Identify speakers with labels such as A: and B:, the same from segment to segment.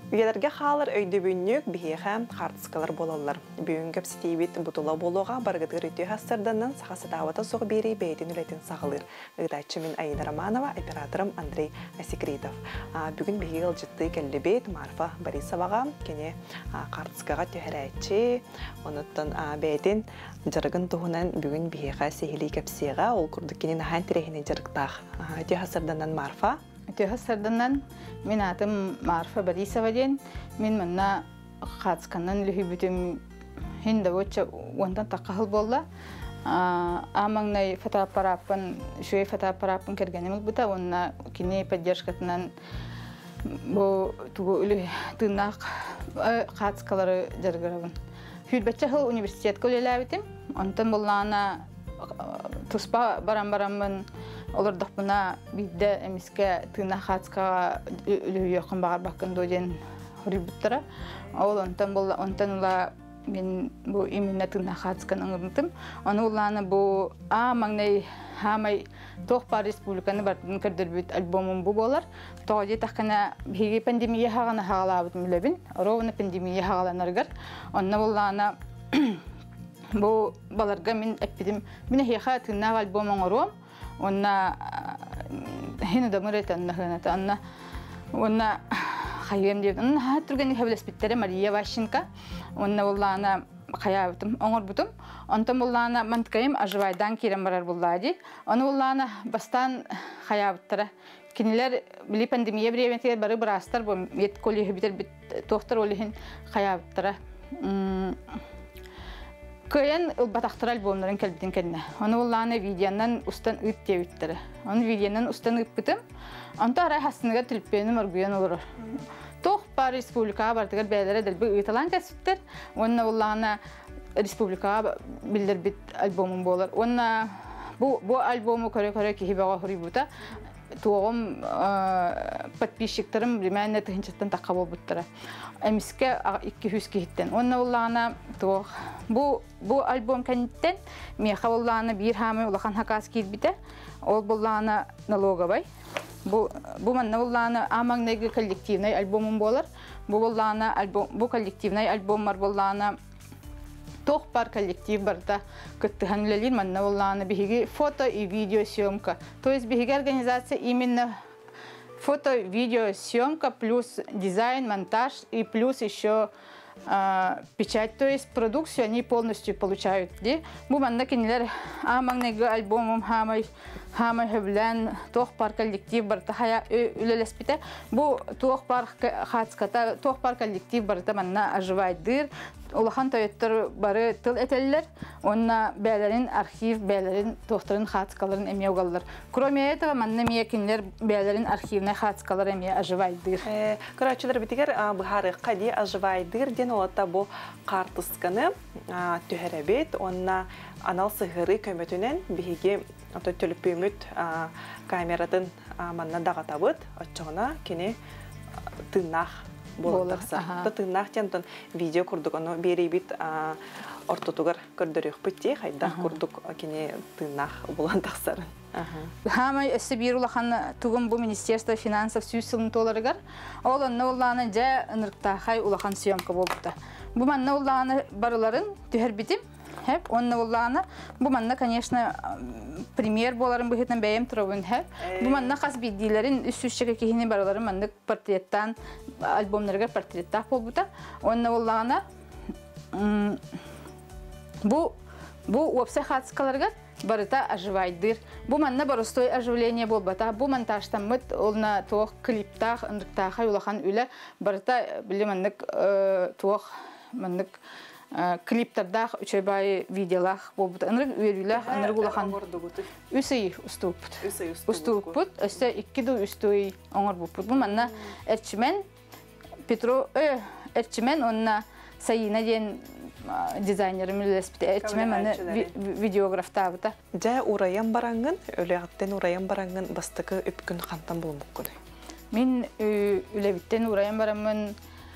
A: Üyelerge xalır öydübünlük biheğe qartıskalar bolallar. Büyüngöp sitibit butula boluğa bargıdgır ütü hastırdanın saxası davata soğu beri beytin üretin sağılır. Igdaççımın Aina Romanova, operatorum Andrei Asikridov. Bugün biheğe ılcıttığı kellibet Marfa Borisova'ga kene qartıskaga tüherәtçi. Onuttan beytin jargın tuğunan bugün biheğe sehili kapsiyaga ol kurduk kene nahan tirehine jargtağ. Ütü hastırdanan Marfa.
B: Tühasırdan min adım Marfa Borisova den. Min manna qatskandan lühübütüm hinde voça ondan taqahıl bolla. Amangay fotoapparatpan şöyle fotoapparatpan kergenim buta onna kine поддержкатынан bu tuğu ülü tırnak qatskaları jargırabın. Hüdbetçe hıl üniversitet kolelabitim. Ondan bollana tuspa baram-baramın olur da buna bir de emiske tırnak qatska ülü yakın bağır bakın dojen hüributlara. Ondan ula ben bu iminne tırnak qatskan anırdım. Onu ulana bu mangnay hamay Toğpa Respublikanı bartın kırdırbüt albümüm bu bolar. Toğje takkana bir pandemiye hağana hağalabıtım ülebin. Rovna pandemiye hağalanırgar. Onu ulana bu balarga min epidim. Mine hiyaha tırnak albümüm orum. Ona hene damıret anna. Ona hayem diyor. Ona hatırgani havles bittere Maria Vaşinka. Ona ulana hayatım onlar butum. Ondan bullana mantkayım ajvaydan kirem barar bulladı. Onu bullana bastan hayatlara. Kiniler bili pandemiye bir eventiler barı brastar bu yet kolye biter bit doktor olihin hayatlara. Kayan bataktaral bomların kalbitin kendine. Onu bullana videondan ustan ıt diye üttere. Onu videondan ustan ıt bitim. Anta aray hasınıga tilpenim arguyan olur. Toğpa Respublika bartıgar beylere delbi ıtalan kesitler. Onu bullana Respublika bildir bit albümüm bolar. Ona bu albümü kare ki hibaga huributa. Tuğum подписчиктарым bilmem тыгынчаттан такабыл буттара. Эмиске 200 кихиттен. Онна уллана туğ bu albüm kentten меха уллана bir hamı улахан хакас кирбите. Ол буллана налоговой. Bu manna уллана амаңнеги коллективный albümüm bolar. Bu уллана albüm bu коллективный albüm var буллана Toğpar kollektiv barda kıttıhan üleliyim manna olağına bihigi foto и видео съемка. То есть бихиги организация именно фото, видео, съемка плюс дизайн, монтаж и плюс еще печать. То есть продукцию они полностью получают. Bu manna kinler amangnego albümüm hamay hevlen Toğpar kollektiv barda haya ülelespite. Bu Toğpar hatskata Toğpar kollektiv barda manna ajvaydır. Улахан тоyottor bары tıl eteller, onna beylerin arxiv, beylerin tohtarın xatskaların emiye ugallar. Кроме этого, manna miyekinler beylerin arxivine xatskalar emiye ajvaydır.
A: Kıraçılar bitiger bu harika diye ajvaydır den olata bu qartıskanı tüherebet, onna anal sıhırı kömötünen bihigi tölüpümüt kameratın manna dağatabıt, açığına kini tırnak bolaksa. Da tırnak cantan video kurduk onu beri bit ortotugar gördürüyor bitti. Hayda kurduk kini tırnak bulan taksarın.
B: Hamay bir ulahan tugum bu Ministerstvo finansov süsülün tolarıgar. Olan ne olağına ja ınırkta hay ulahan siyomka bolupta. Bu manna olağına barıların tüher bitim. Hep onun olağına bu manna конечно пример боларын быһытын бәйем турабын hep. Bu manna has bildilerin üst-üste kehini barıların manna portrettan albümlerge portrettar bolbuta. Onun olağına bu website hatskalarga barıta ajvaydır. Bu manna barostoy оживление bolbata. Bu montajtan mıt olna toğ kliptah ındıktaha ulahan üle barıta bilemanlık toğ manlık kliptarda üçebay videolar bolbuta. Anırık üyelüler, anırık ulahan üsey ustuput. Öste iki de üstüy onar bolput. Bu manna erçimen erçimen onna sayına den dizaynerim lespite erçimen manna videograf tabıta.
A: Ja urayan barangın, öleğatten urayan barangın bastıkı öpkün kantan bulunmak kodu.
B: Min ülebitten urayan baramın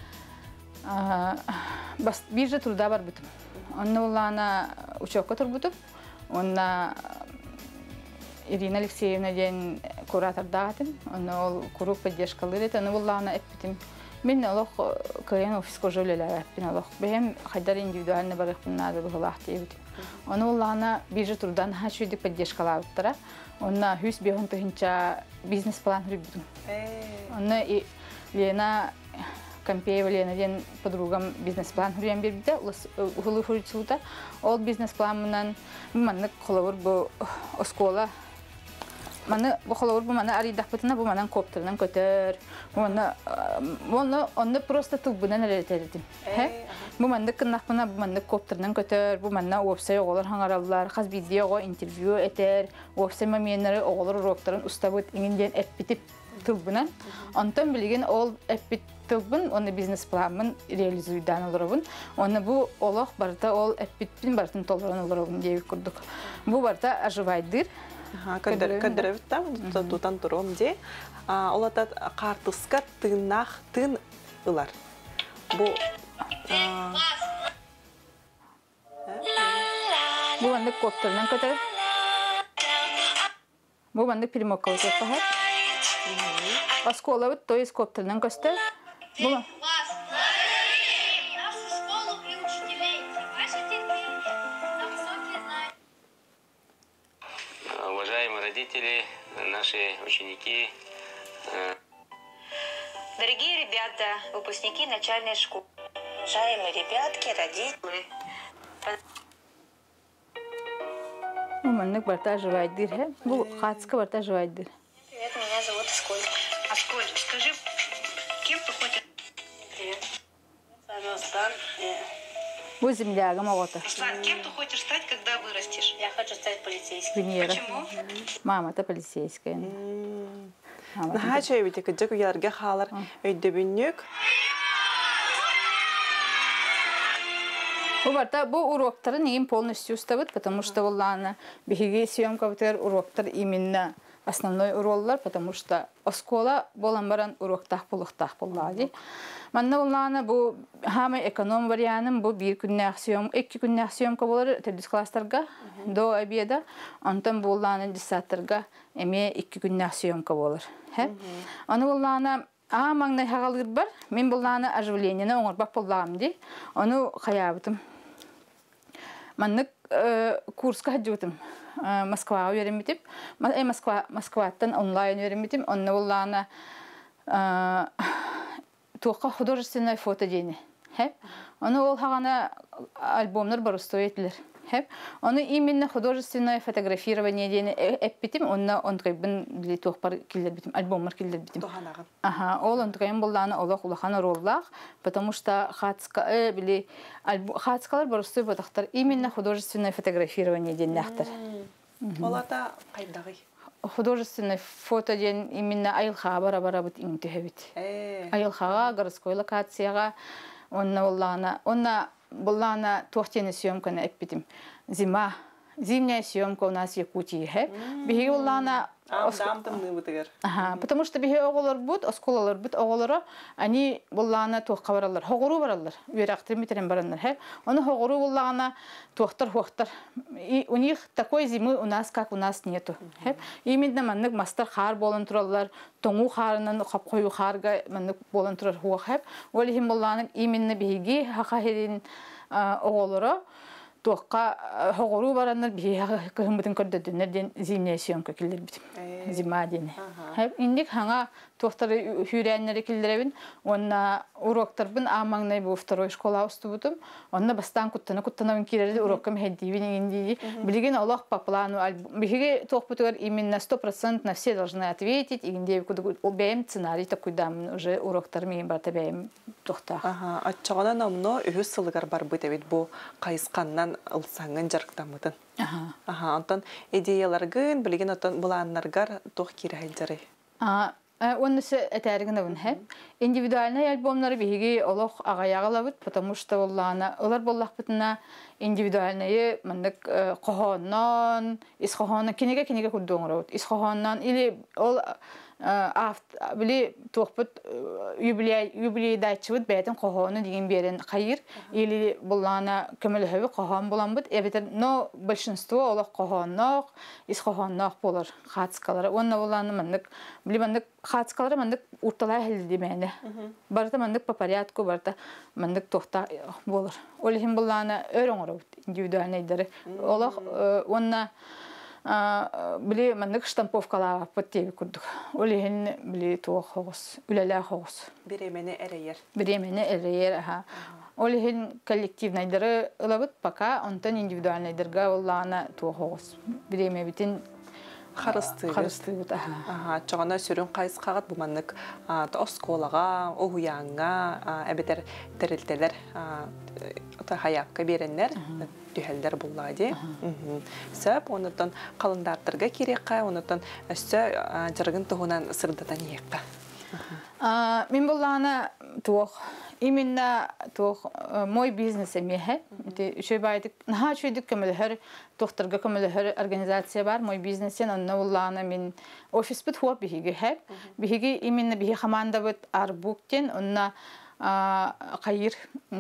B: bas bir turda var butum. Onun olana uçakka tur butum. Ona Irina Alexeyevna den kurator dağıtım. Onu kuru поддержкалар. Onu olana ettim. Мен олох кырен офис кожолелер бин олох. Бем хайдар индивидуально барык буннады булах дейбит. Оны уллана бирже турдан хашуйдик поддержкалаптыра. Онна хүс бехон тохинча бизнес план хүрбүтүм. Онна Лена Компеева Лена ден подругам бизнес план хүрен бербиде. Улы хүрчүлда ол бизнес план менен манны коловур бу оскола Маны бохолор бу маны аридахпытына бу манан коптернан көтөр. Оны просто тулбунан элетердим. Бу манды кыннахпына бу манды коптернан көтөр. Бу манна опсай оголор хаңараллар, хаз видеого интервью этер, опсай маменнери оголор уроктарын устабыт иңинден эппитип тулбунан. Онтон билген ол эппит тулбун, оны бизнес планын реализуйдан олорбун. Оны бу олох барда ол эппитпин бартын толорон олорбун деп курдук. Бу барда ажывайдыр.
A: Кадровит там, тутан туром де. Олатат картыска тынах тын ылар. Бу
B: банды коптернан көтөр. Бу банды перемокал көтөр. Осколовит, то есть коптернан көстөр.
C: Уважаемые родители, наши ученики.
D: Дорогие ребята, выпускники начальной школы. Уважаемые ребятки, родители.
B: Маманнык барта живайдыр, бу хатска барта живайдыр.
D: Привет, меня зовут Асколь. Асколь, скажи, кем ты хочешь? Привет. Руслан.
B: Бу земляга могота.
D: Руслан, кем ты хочешь стать, когда вырастешь? Я хочу стать полицейским.
B: Венера.
D: Почему?
B: Мама-то полицейская.
A: Нахачай бите кыжык уярга халар өйдөбүннүк.
B: Бу уроктары нейм полностью уставыт, потому что уллана беги съемка бутер уроктар именно основной уроллар, потому что оскола боламбаран уроктах буллади. Манна уллана бу хама эконом вариантым бу бир күннәк съем, 2 күннәк съемка болар төдис класстарга до обеда, антан буллана диссаттарга эме 2 күннәк съемка болар. Аны уллана маңнай хагалыр бар, мен буллана оживлениене оңорбак боллагам ди. Аны хаябытым. Маннык курска хаджутым. Москвага öğrenmitip, Москваттан онлайн öğrenmitip, онны буллана тоққа художественное фото дейни. Оны ол хагана альбомнар бар устоятелер. Оны именно художественное фотографирование дейни эппитим, онна онтгайбын били тоқпар килдер битим, альбомнар килдер битим. Ол онтгайын буллана олақ улахана роллах, потому что хатскалар бар устой батақтар именно художественное фотографирование дейни нахтар.
A: Олата кайдагы.
B: Художественное фото ден именно айылхага бара-бара бит интехебит. Айылхага, городской локацияга, онна буллана тохтене съемканы эппитим. Зимняя съемка у нас в Якутии. Биги буллана потому что биги оголор бут, осколалар бут оголора, они буллана тохка баралар, хогору баралар, верактыр митерен бараннар. Оны хогору буллана тохтар. И у них такой зимы у нас, как у нас нету. Именно маннык мастер хар болон туралар, тоңу харынан капкою харга маннык болон турар хуак. Олихим буллана именно биги хахахирин оголора тоққа хоғыру бараннар бейхаға көхімбітін көрдөдінерден зимняя съемка келдер бітім. Зима дені. Индік хаңа тоқтары хүрәннері келдеребін, онна уроктарбын амаңнай бұл второй школа ausты бұтым. Онна бастан күттана керерді уроккам хәддейбін еңдейді. Білген Аллах по плану. Бейхеге тоқ бұтығар именно 100% на все должны ответить. Игіндей бәйім сценарий такой дамын. Уже уроктар мейін барта бәйім тоқтақ.
A: Атчағана намно үхіз сылығар бар бұд әбет бұл қайысқаннан ылсаңын жарықтамыдын. Антон идеяларгын білген отын бұланларгар тоқ кері әлдері.
B: Онысы әтәрігін өң хәп. Индивидуальный альбомлары бейге олық ағаяғылабыд, потому что олар боллақ бұтына индивидуальный мандык қоғаннан, ис қоғаннан, кенеге күрді оңырауыд. Ис қоғаннан, или ол били туохпут юбилей дайчыбыт бәйтін қоғаны деген берін қайыр. Или бұллана көміліхөбі қоған боламбыт. Эбетер, но большинство олық қоғаннақ, ис қоғаннақ болар қатысқалары. Онна бұлланы мандық, били мандық қатысқалары мандық урталай хелді мәні. Барыта мандық по порядку, барыта мандық тоқта болар. Олихин бұлланы өр оңыры индивидуальныйдары. Олық, онна били мандык штамповкалар поттеби курдук. Олихин били туох хогус, үлелер хогус.
A: Биремени эрейер.
B: Биремени эрейер, аха. Олихин коллективнайдары ылабыт, пока онтан индивидуальнайдырга оллана туох хогус. Биреме битин
A: Харыстыгыт. Чоғана сүрін қайыз қағат бұманнық осколаға, оғуянға, әбетер тәрілтелер хаяққа беренлер, түйелдер бұллады. Сөп, онытын қалындардырға керекқа, онытын өсі жырғын тұғынан сырдатан еққа.
B: Мен бұлланы туох, именно туох мой бизнес емехе. Үшөй байдық, наға үшөйдік көміліхір, туқтырға көміліхір организация бар, мой бизнесен, онына бұлланы мен офис бұт хуап бігігі хәп. Бігігі именно бігі команда бұт арбуктен, онына қайыр,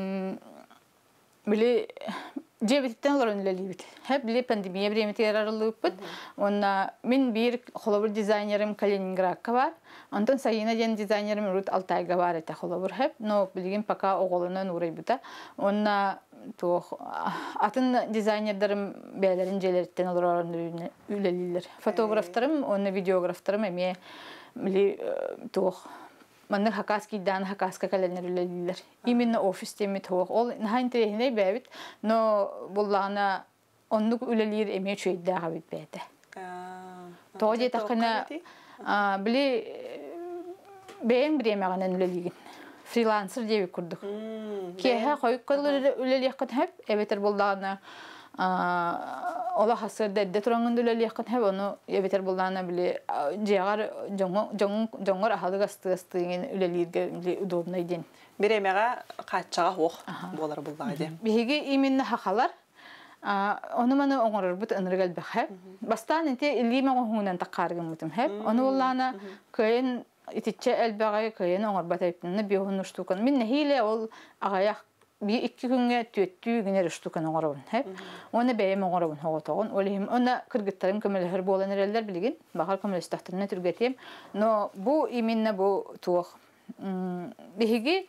B: білі жебеттен олар өнілі бит. Хәп білі пандемия біреметер арылып бұт. Онына мен бір қолабыр дизайнерім Калининградқа бар. Онтан сайына ден дизайнерім Рут Алтайға бар әті қолабыр хәп. Но білген пока оғылынан урай бұта. Онына атын дизайнердерім бәлерін желерттен олар үлелілер. Фотографтарым, оны видеографтарым әме білі тоқ. Маннық хакаски дан хакаска каленер үлелілер. Именно офистеми тоқ. Ол наға интерехіне бәбіт, но бұллағына оннық үлелілер әме чөйдіға бит бәді. Тоғы де тақына білі бәйін біремеғанын үлелігін. Фрилансер деуі күрдік. Кейхі қойық қылыр үлеліқін әп, әбетер бұллағына ола хасырда әдді тұраңын үлеліқін әп, оны әбетер бұллағына білі жеғар жоңғыр ахалык асты-астыгын үлелерге удобна еден.
A: Біремеға қатшаға оқ болар бұллағыде.
B: Беге именно хақалар, оны маны оңырыр бұт ұнырғал бәқ әп. Бастан әнте үлгейме оңынан таққарығын мұтым әп. Оны бұллағына көйін итиче әлбәғай көйін оңыр батайыптыны бейхін ұштуқын. Мен нәхейле ол ағаяқ bir iki günge tüttü güne rüştüken oğrabın hep. Onu beyem oğrabın hoğutağın. Ona kırgıtlarım kömeleher boğulan ereller bilgin. Bakar kömelestahtarına türgeteyim. No bu iminne bu tuğ. Bihigi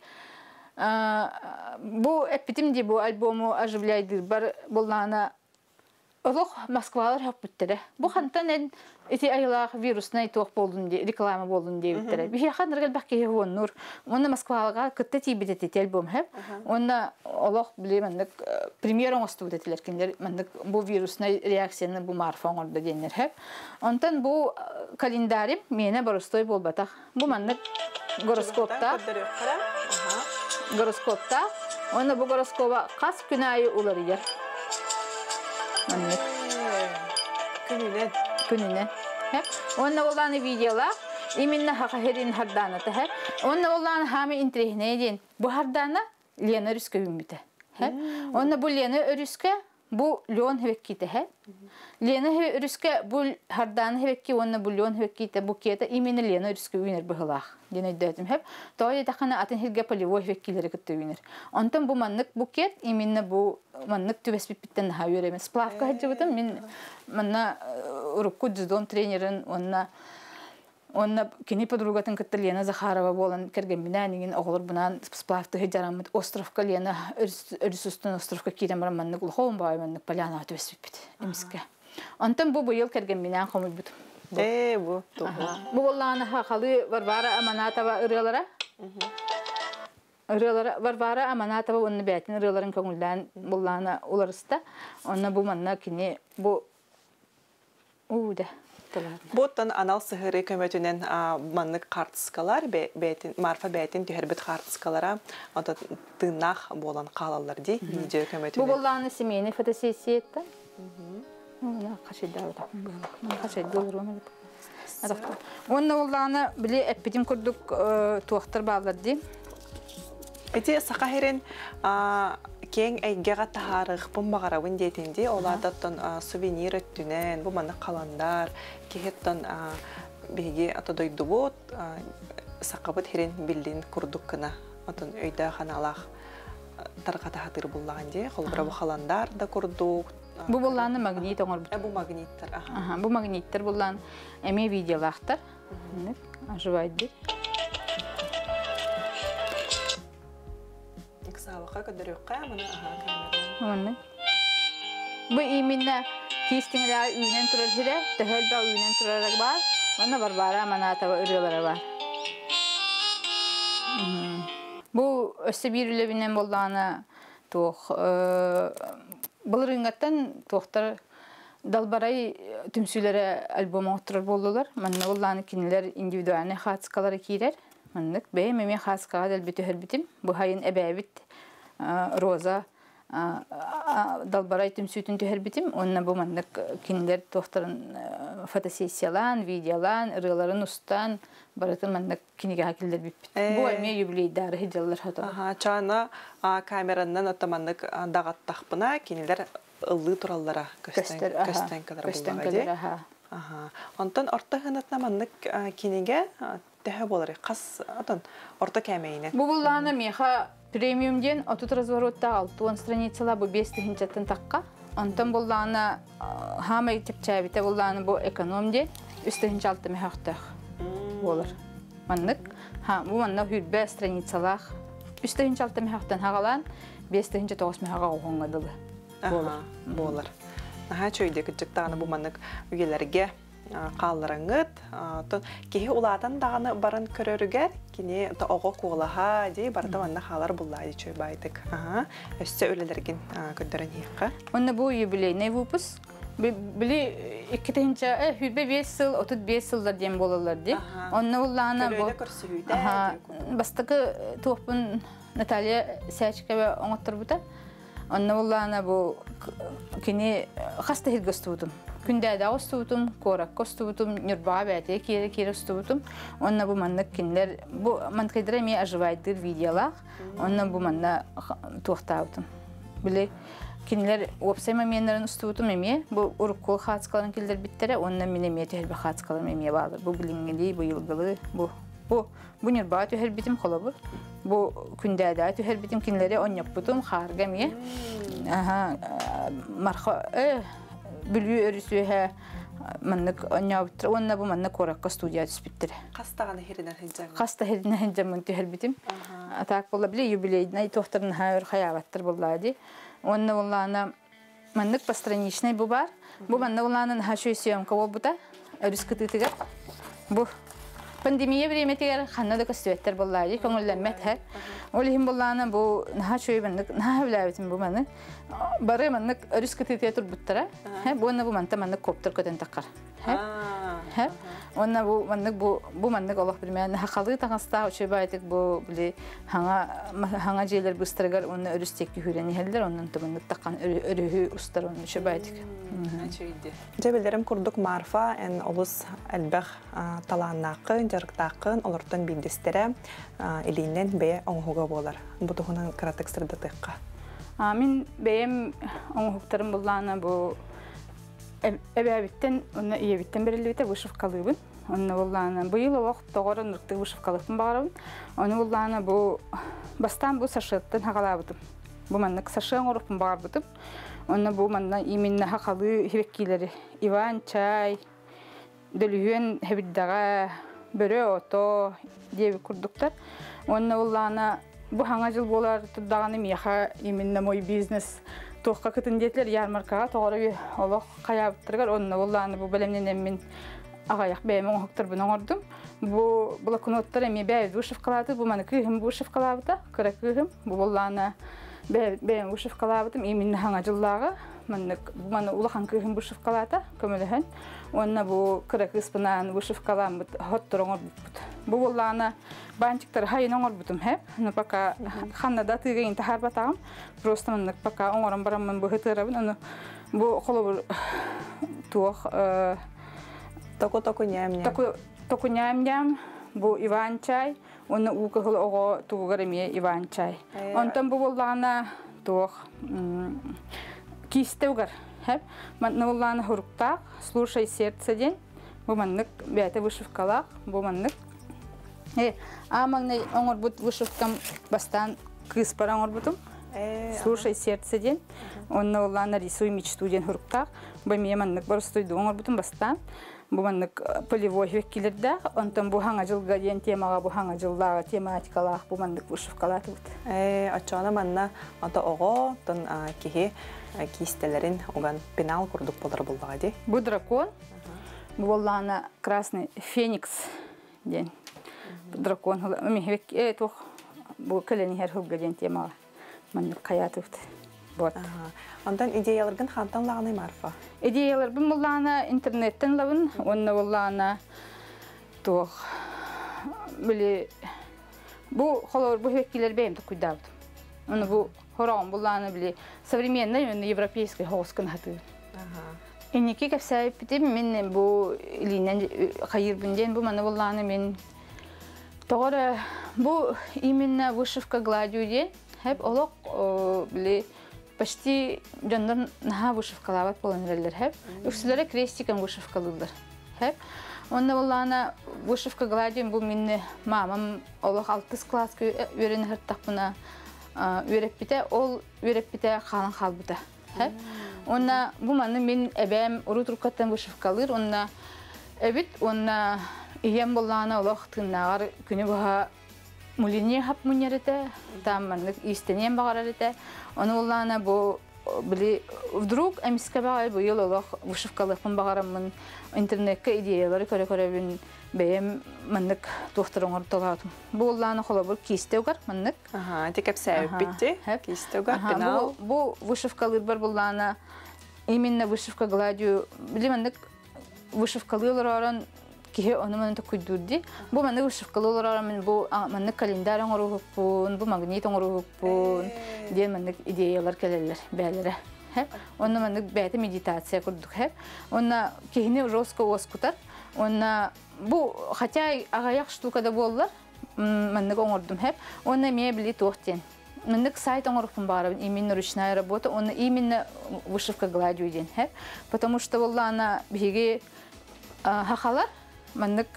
B: bu epitimdi bu albumu ajıblaydır. Bar bolana Олох Москвалар хап бүттере. Бу хантан эн эти айлах вирусный тоқ болдун ди, реклама болдун ди бүттере. Би ханыргал бакке хон нур. Онна Москвалга кытты тибидет альбом хеп. Онна олох билемендик премьера остудетилер киндер мендик бу вирусный реакцияны бу марфон орда денер хеп. Онтан бу календарим мене боростой болбатак. Бу мендик гороскопта. Гороскопта. Онна бу гороскоба кас күнайы улар yer. Күніне. Онна оланы видеола, именно хақахерин харданаты. Онна оланы хами интрихне еден. Бұ хардана Лена өріске үміті. Онна бұ Лена өріске, бұ Леон хевеккейті. Лена өріске, бұ харданы хевекке, онна бұ Леон хевеккейті. Бұ кеті именно Лена өріске үйінер бұғылақ. Ден өйдәтім хеп. Тоғай етақана атын хелге полевой хевеккейлері күтті үйінер. Онтан бұ маннық бұ кет, именно бұ маннық түбәспеппеттен наға өремен. Сплавка хаджы бұтым, мен манна ұрыққы жүздон тренерін, онна кені подругатын күтті Лена Захарова болан кәргенбінен еген оғылыр бұнан сплавты хаджарамыд. Островка Лена өрісістің островка кейден барам маннық ұлғауын бай маннық поляна түбәспеппет. Еміске. Онтан бұ бұйыл кәргенбінен қомыл бұтым.
A: Bu.
B: Bu bollağını haqalı Varvara Amanatova ırıyalara. Varvara Amanatova onun bəyətin ırıyaların köngüldən bollağını olarısta. Ona bu manna kini bu uğda.
A: Botan anal sıhırı kömötünen manlık kartıskalar, marfa bəyətin tüherbet kartıskalara tığnaq bolan qalalar dey, video kömötünen.
B: Bu bollağını semeyini fotosesiya etdi. Онна олланы біле әппетім күрдік туақтар бағларды.
A: Әте сақахерен кен әйгеға тағарық бұн бағарауын дейтінде, олардаттан сувенир өттінен, бұл маны қаландар, кехеттен биги атодойдубут сақабыт херен биллин курдуккына отон өйдө ханалах таргата хатыр буллаган же холбара бухаландар да курдук.
B: Бу булланы магнит оңор.
A: Бу магниттер.
B: Аха, бу магниттер буллан эме видеолахтар. Ажыбайды.
A: Иксавака кадырыкка мына
B: камера. Бу именно кистиңләр үйнән турар хире, тәһәлбә үйнән турарак бар. Моны барбара манатава үреләре бар. Бу өсебирүле бинен булганы тох булырынгаттан тохтар далбарай түмсүләре альбом оттырар булдылар. Менә булганы киниләр индивидуаль хатскалары кирер. Менә бәймәме хаскага дәл битү һәрбитим. Бу хайын әбәбит роза далбарай түмсүтүн төһәрбитим. Онна бу менә киниләр тохтарын фотосессиялан, видеолан, ырыларын устан барытын менә кинигә килдер бит. Бу эме юбилейдары хиҗаллар хата.
A: Чана камераннан атаманнык дагаттахпына киниләр ыллы тураллара көстән кадр. Онтан орта ханатна маннык кинигә тәһә булыр. Кас атан орта кәмәйне. Бу булланы меха премиум ден отут разворотта 6 страницалар бу 5 тәһинчәттән такка. Онтан булланы һәм итепчәбите булланы бу эконом ден 3 тәһинчәлте мехахтах булыр. Маннык бу манна хүрбә страницалар 3 тәһинчәлте мехахтан хагалан 5 тәһинчә мехага оңгадылы. Булыр. Чөйдө кычыктаны бу маннык үгеләргә калларыңыт, кеһи улатан даганы барын көрөрүгәр, кини ого кулаха ди барда манна халар буллай чөй байтык. Өстө өлелерген көдөрөн хикка. Онна бу юбилейный выпуск. Били 2-нче хүрбе 5 ел, 35 елдар дем болалар ди. Онна улланы бу. Бастыкы топун Наталья Сячкова оңоттур бута. Онна улланы бу кини хаста хилгостудум. Күндә дә остудум, корак костудум, нурба бәте кире остудум. Онна бу маннык кинләр бу манкыдыр ми ажвайды видеолар. Онна бу манна тохтаудым. Биле кинләр опсема меннәрен остудум эме, бу уркул хатскаларын килдер биттере, онна мине метел бе хатскалар эме барды. Бу билингели, бу йылгылы, бу нурба төһәр битим холобур. Бу күндә дә төһәр битим кинләре оньяп бутум харга ме. Марха Бүлүү өрүсүһә маннык оньяптыр. Онна бу маннык коракка студия түспүттер. Кастаганы херинен хәҗәм. Каста херинен хәҗәм мөн төһәрбитим. Атак була биле юбилейный тохтарын хәер хаябаттыр булады. Онна булланы маннык постраничный бу бар. Бу манна булланы хәшөй съемка булбута. Өрүскүтүгә. Бу пандемия времетер ханнада көстөттер булады. Көңүлләмәт һәр. Олихим булланы бу хәшөй маннык хәвләбитим бу маны. Бары маннык өрүскүтүгә турбуттара. Бу бу манта маннык коптер көтен таккар. Онна бу маннык Аллах билмән хакалы тагыста очыбайтык бу биле хаңа җейләр быстыргар онны өрүстек күрәне хәлләр оннан томны таккан өрүһү устар онны очыбайтык. Җәбелләрем курдук марфа эн олус әлбәх таланнакы жарыктакын олортан билдестере илиннән бе оңгыга булар. Бу тугынан кратык сырдатыкка. Мин бем оңгыктарым булланы бу эбәбиттен онна иебиттен берилбите вышивкалыбын. Онна булланы бу ел вакыт тогорын ныкты вышивкалыкын барабын. Аны булланы бу бастан бу сашыттан хагалабытым. Бу маннык сашын орупын барбытым. Онна бу манна именно хакалы хиреккилери Иван чай дөлүгөн хебиддага бөрө ото деп курдуктар. Онна булланы бу хаңа жыл болар турдаганы меха именно мой бизнес тоққа кытындетлер ярмаркаға тоғыры олық қаяптырғар. Онына оланы бұл бәлемнен мен ағаяқ бәймен оңықтыр бұны оңырдым. Бұл блокноттар әме бәйді бұшып қалады. Бұл маны күйім бұшып қалабыда, күрі күйім. Бұл оланы бәймен бұшып қалабыдым. Еменні хаңа жыллағы. Бұл маны ұлақан күйім бұшып қалады, көміліхін. Онына бұл күрі күйіспінен бұшып қалабыд, хоттыр оңыр бұд. Бұл оланы банчиктар хайын оңыр бұдым хәп. Пока ханнада тыйгайын тахар батағым. Просто мындық пока оңырым барамын бұл хытырабын. Бұл қолы бұл туық... Току ням-ням. Бұл Иван чай. Оны уқығылы оғы туғыр еме Иван чай. Онтан бұл оланы туық кистеугар. Манны оланы хұрықтақ, слушай сердце ден.
B: Бу маннык бәте вышивкалак, бу маннык. Амаңны оңор бут вышивкам бастан кыз пара оңор бутум. Слушай сердце ден. Онна олана рисуй мечту ден хурктак. Бу мие маннык барстойду оңор бутум бастан. Бу маннык полевой векилерде. Онтон бу хаңа жылга ден темага бу хаңа жылдагы тематикалак бу маннык вышивкалат бут.
A: Ачана манна ата ого тон кихи кистелерин оган пенал курдук болар булдага ди.
B: Бу дракон. Бу олана красный феникс ден. Дракон мехвек этох бу келени хер хулга ден темага маннык каятып. Вот.
A: Ondan ideyalargın xantan lağını marfa.
B: Ideyalar bu mullana internetten lavın, onna mullana toh böyle bu холор bu hekkiler benim de kuydadım. Onu bu horon mullana böyle современный европейский hoskun hatı. Eniki kapsay pitim men bu linen hayır binden bu mana mullana men doğru bu именно вышивка гладью ден hep olok böyle почти жандан наха вышивкалабат боланерлер хеп. Үксүлөрө крестикан вышивкалылар. Хеп. Онда болана вышивка гладием бу минне мамам олох 6 класска үйрөнүп хаттакпына үйрөп бите, ол үйрөп бите халан халбыта. Хеп. Онда бу маны мен эбем урутуркаттан вышивкалыр, онда эбит, онда ием болана олох тыннагар күнү баха мулине хап мунерете, там маннык истенен багарарете. Onu olana bu bili vdrug emiske bağır bu yıl olaq vışıfkalıqın bağıramın internetke ideyaları köre bin beyem manныk doktorun ortaladım. Bu olana xola bu kiste ugar manныk.
A: Tekep sevip bitti. Kiste ugar penal.
B: Bu vışıfkalıqlar var bolana именно вышивка гладью били маннык вышивкалылар оран кихе onu manı kuyduğdu. Bu manı vışıfkalılar men bu manı kalender orup bu magnet orup diye manı ideyalar keleller belere. Hep onu manı bete meditasiya kurduk hep. Ona kihini rosko oskutar. Ona bu хотя ағаяқ штукада боллар. Manı оңордум hep. Ona me bili тоқтен. Манı сайт оңорупун бар именно ручная работа. Ona именно вышивка гладью ден hep. Потому что болла она биги хахалар маннык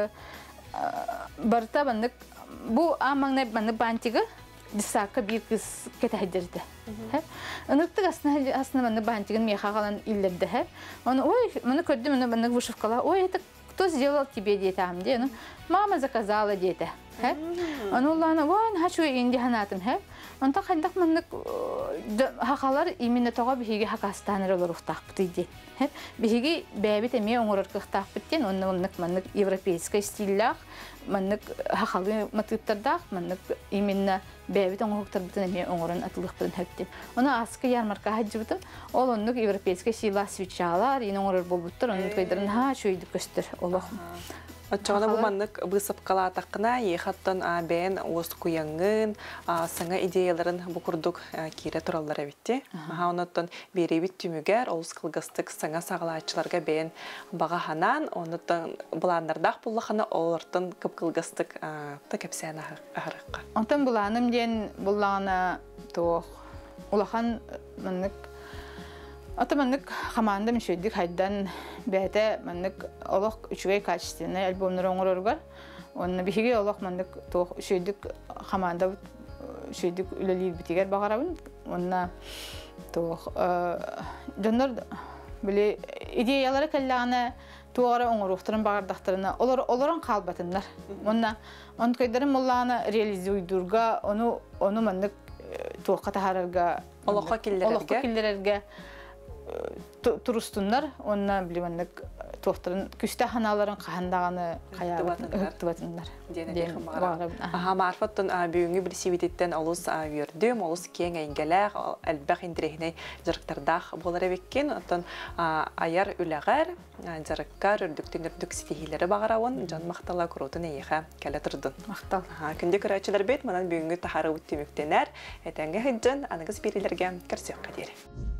B: барта маннык бу амаңна маннык бантига дисака бир кыз кетедерди. Хеп. Аныкты аслында маннык бантигин мехагалан иллерде хеп. Оны ой, муну көрдүм, маннык вышивкала. Ой, это кто сделал тебе детям, де? Ну, мама заказала дете. Хеп. Аны уллана, ой, хочу инди ханатым хеп. Онта кандак маннык хакалар именно тога биги хакастаныр олор уктакпыты. Hep bihi bebet eme oңороркыктак биттен, оннук маннык европейский стильлах, маннык хахалы матыптардак, маннык именно бебет оңорктарбытын эме оңорон атылыкпын хептен. Оны аскы ярмарка хаджыбытын, ол оннук европейский стильла свечалар, ин оңорор болбуттар, оннук кайдарын ха чөйдүк көстөр олох.
A: Отчағана бұл маннык бысып қалатаққына ехаттан бәйін оз күйеңін, саңа идеяларын бұл күрдік кейре тұралар әбітті. Онаттан бері бит түмігер, олыс қылғыстық саңа сағалайчыларға бәйін баға ханан, онаттан бұланырдақ бұллақына олардың кіп қылғыстық кәпсән ағырыққа.
B: Онтан бұланым ден бұллағына тоқ, ұлақан маннык ата маннык хаманда мишедик хайдан бәте маннык олох үчүгей качественный альбомнар оңороргар. Онна биһиге олох маннык тох үчүдик хаманда үчүдик үлелир битигер багарабын. Онна тох жоннор биле идеялары келлагана туара оңоруктарын багардактарына олорон калбатындар. Онна онкайдарын молланы реализуйдурга onu маннык тохка тахарга
A: олохка киллерерге турустундар, онна билимендик тохтарын күстә ханаларын кахандаганы каябытындар. Марфаттан бүгүнгү бир сибитеттен олус көрдүм, олус кең эңгелер, албак интерехне жырыктардах болар эбеккен, оттон аяр үлөгөр, жырыккар үрдүктүк стихилери багарабын, жан мактала коротун эйха келе турдун.
B: Мактал.
A: Күндө көрөчүлөр бет, манан бүгүнгү тахары үттүмүктенер, этеңге хыджын аныгыз бирилерге көрсөк кадери.